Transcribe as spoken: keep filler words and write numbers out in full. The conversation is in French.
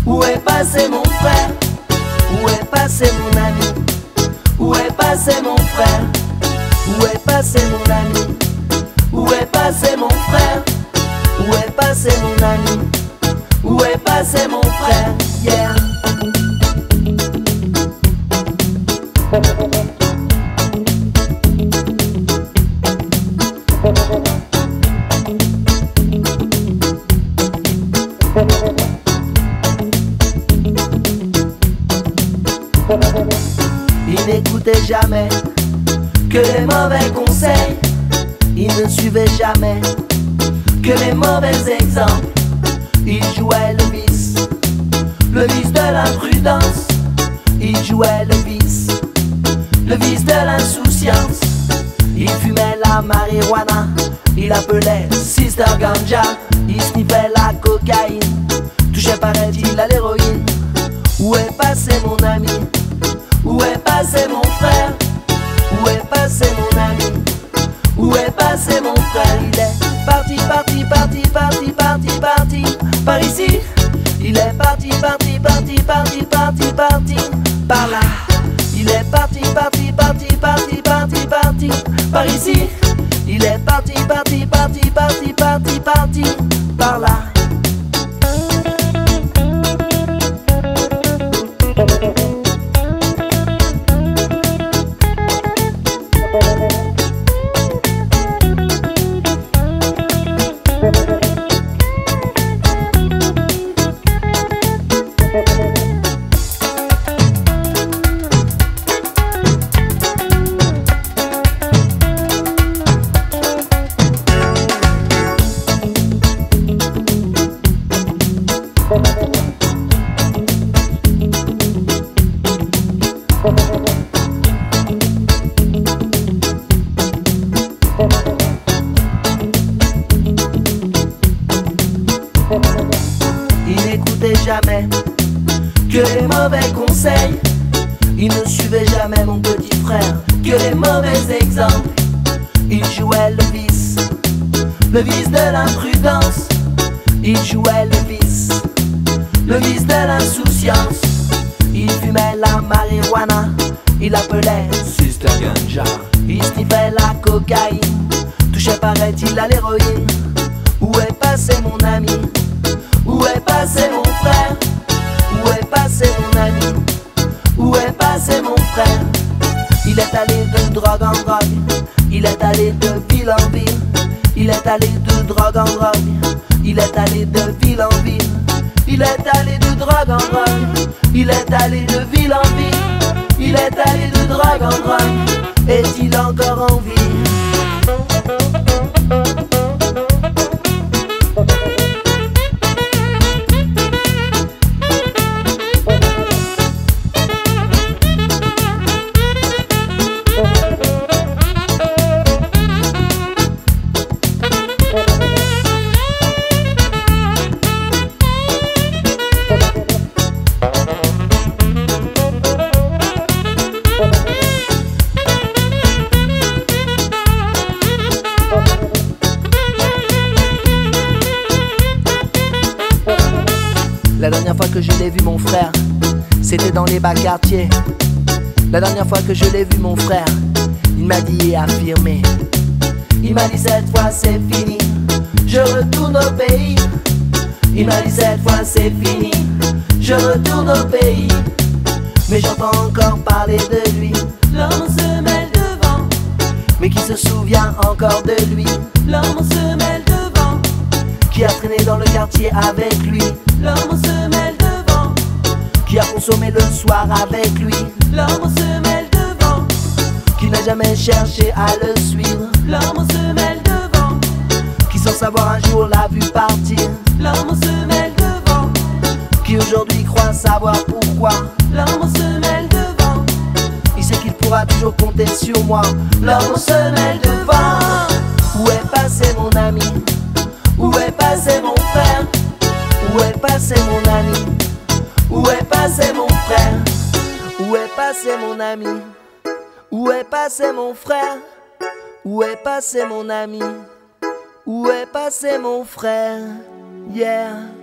Où est passé mon frère? Où est passé mon ami? Où est passé mon frère? Où est passé mon ami? Où est passé mon frère? Où est passé mon ami? Où est passé mon frère? Yeah. Il n'écoutait jamais que les mauvais conseils. Il ne suivait jamais que les mauvais exemples. Il jouait le vice, le vice de l'imprudence. Il jouait le vice, le vice de l'insouciance. Il fumait la marijuana, il appelait Sister Ganja. Il sniffait la cocaïne, touchait paraît-il à l'héroïne. Où est passé mon ami? Où est passé mon frère? Où est passé mon ami? Où est passé mon frère? Il est parti, parti, parti, parti, parti, parti par ici. Il est parti, parti, parti, parti, parti, parti par là. Il est parti, parti, parti, parti, parti, parti par ici. Il est parti, parti, parti, parti, parti, parti par là. Il n'écoutait jamais que les mauvais conseils. Il ne suivait jamais mon petit frère que les mauvais exemples. Il jouait le vice, le vice de l'imprudence. Il jouait le vice, le vice de l'insouciance. Il fumait la marijuana, il appelait Sister Ganja. Il sniffait la cocaïne, touchait paraît-il à l'héroïne. Où est passé mon ami? Où est passé mon frère? Où est passé mon ami? Où est passé mon frère? Il est allé de drogue en drogue, il est allé de ville en ville. Il est allé de drogue en drogue, il est allé de ville en ville. Il est allé de drogue en drogue, il est allé de ville en ville. Il est allé de drogue en drogue, est-il encore en vie? La dernière fois que je l'ai vu mon frère, c'était dans les bas quartiers. La dernière fois que je l'ai vu mon frère, il m'a dit et affirmé. Il m'a dit cette fois c'est fini, je retourne au pays. Il m'a dit cette fois c'est fini, je retourne au pays. Mais j'entends encore parler de lui, l'homme se mêle devant. Mais qui se souvient encore de lui, l'homme se mêle devant. Qui a traîné dans le quartier avec lui, l'homme se mêle devant. Qui a consommé le soir avec lui, l'homme se mêle devant. Qui n'a jamais cherché à le suivre, l'homme se mêle devant. Qui sans savoir un jour l'a vu partir, l'homme se mêle devant. Qui aujourd'hui croit savoir pourquoi, l'homme se mêle devant. Il sait qu'il pourra toujours compter sur moi, l'homme se mêle devant. Où est passé mon ami? Où est passé mon frère? Où est passé mon ami? Où est passé mon frère? Où est passé mon ami? Où est passé mon frère? Où est passé mon ami? Où est passé mon frère? Yeah.